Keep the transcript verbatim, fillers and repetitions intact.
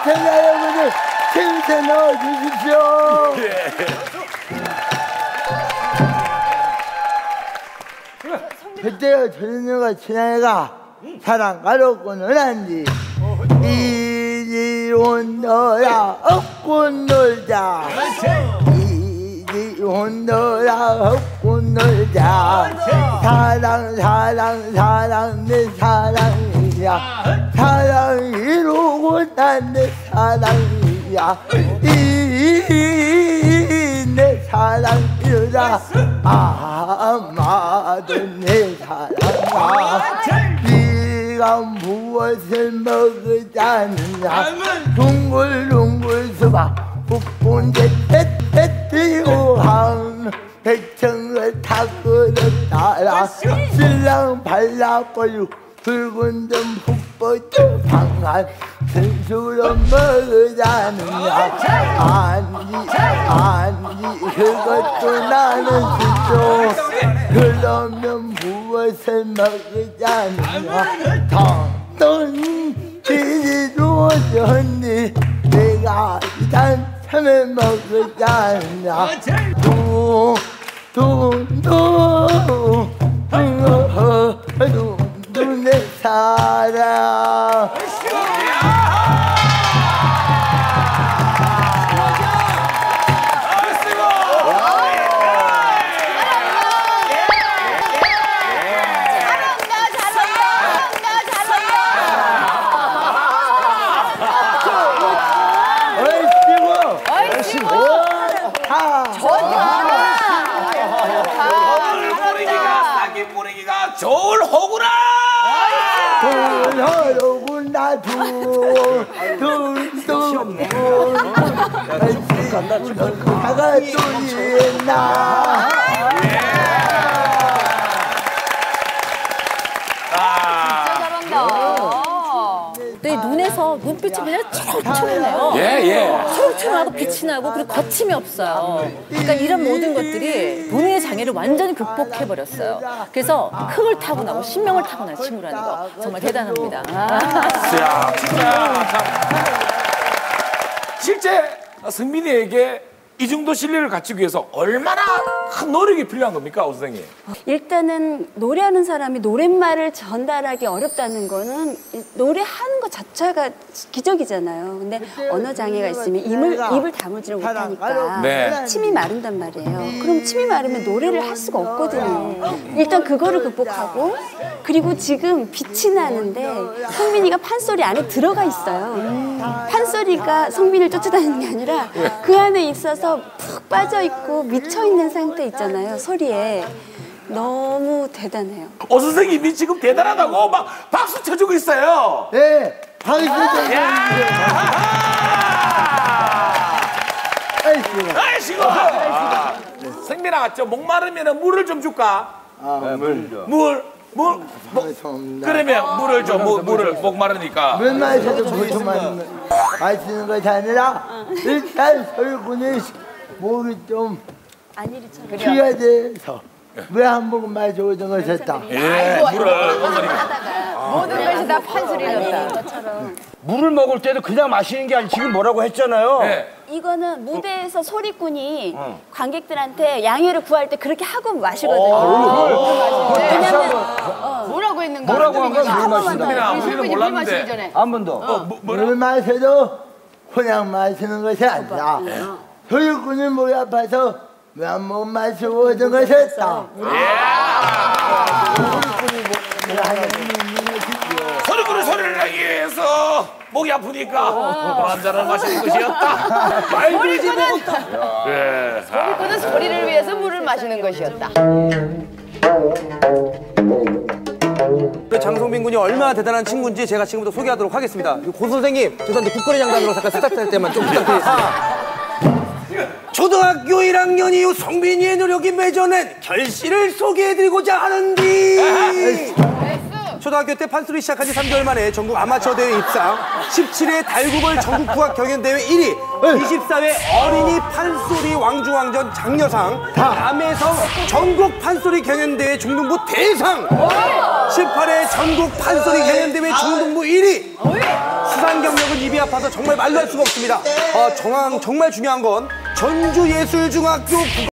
시청자 여러분들 재밌게 넣어주십시오. 그때요 전현우가 친아이가 사랑가롭고는 한디 이리 온너라 업고 놀자 이리 온너라 업고 놀자 사랑 사랑 사랑 내 사랑이야 사랑 이루고 난 내 사랑이야 이 내 사랑 이루자 아마도 내 사랑아 네가 무엇을 먹으자느냐 둥글둥글 수박 북본제 햇띠고 한 백청을 타고 따라 신랑 발라버리고 붉은 점 푹 방한 순수로 먹으자느냐 아니 아니 그것도 나는 싫죠 그러면 무엇을 먹으자느냐 당돈 지지도 줬니 내가 일단 참을 먹으자느냐 둥둥둥둥둥둥 내 사랑 좋을 호구나! 돌호구나 둘둘둘 다가 뚫리나 내 눈에서 눈빛이 그냥 초롱초롱해요. 예, 예. 초롱초롱하고 빛이 나고 그리고 거침이 없어요. 그러니까 이런 모든 것들이 본인의 장애를 완전히 극복해버렸어요. 그래서 흥을 타고나고 신명을 타고난 친구라는 거 정말 대단합니다. 자, 진짜 참. 실제 승민이에게 이 정도 실력을 갖추기 위해서 얼마나 큰 노력이 필요한 겁니까, 오 선생님? 일단은 노래하는 사람이 노랫말을 전달하기 어렵다는 거는 노래하는 것 자체가 기적이잖아요. 근데 언어 장애가 있으면 입을, 입을 다물지를 못하니까 네. 침이 마른단 말이에요. 그럼 침이 마르면 노래를 할 수가 없거든요. 일단 그거를 극복하고 그리고 지금 빛이 나는데 성민이가 판소리 안에 들어가 있어요. 판소리가 성민이를 쫓아다니는 게 아니라 그 안에 있어서 푹 빠져있고 미쳐있는 상태 있잖아요. 소리에. 너무 대단해요. 오 선생님이 지금 대단하다고 막 박수 쳐주고 있어요. 네 박수 쳐주세요. 아이씨고. 아, 승민아, 저 목마르면 물을 좀 줄까? 아, 물. 물, 물. 뭐, 그러면 물을 줘. 물, 물을 목마르니까. 물 마셔도 보통 마시는 것이 아니라 일단 설군이 목이 좀 키가 돼서 물 한 모금 마셔보던 것이었다. 예, 물을 어머니가. 모든 것이 다 판소리였다. 물을 먹을 때도 그냥 마시는 게 아니고 지금 뭐라고 했잖아요. 네. 이거는 무대에서 소리꾼이 어. 관객들한테 양해를 구할 때 그렇게 하고 마시거든요. 어, 왜냐면 어. 뭐라고 했는가? 뭐라고 한 건 물 마신다. 우리는 몰랐는데. 한 번 더. 어, 뭐, 물 마셔도 그냥 마시는 것이 아니라 소리꾼이 목이 아파서 물 한 모금 마셔보던 것이었다. 소리꾼이 소리를 내기 위해서 목이 아프니까 물 한 잔을 마시는 것이었다. 말들지 먹었다. 예. 소리꾼은 소리를 위해서 물을 마시는 것이었다. 장성빈 군이 얼마나 대단한 친구인지 제가 지금부터 소개하도록 하겠습니다. 고 선생님, 죄송한데 국거리 장단으로 잠깐 스타트할 때만 좀 부탁드리겠습니다. 초등학교 일 학년 이후 성빈이의 노력이 맺어낸 결실을 소개해드리고자 하는디. 초등학교 때 판소리 시작한 지 삼 개월 만에 전국 아마추어 대회 입상, 십칠 회 달구벌 전국 국악 경연대회 일 위, 이십사 회 어린이 판소리 왕중왕전 장려상, 남해성 전국 판소리 경연대회 중등부 대상, 십팔 회 전국 판소리 경연대회 중등부 일 위, 수상 경력은 입이 아파서 정말 말로 할 수가 없습니다. 어, 정황 정말 중요한 건 전주예술중학교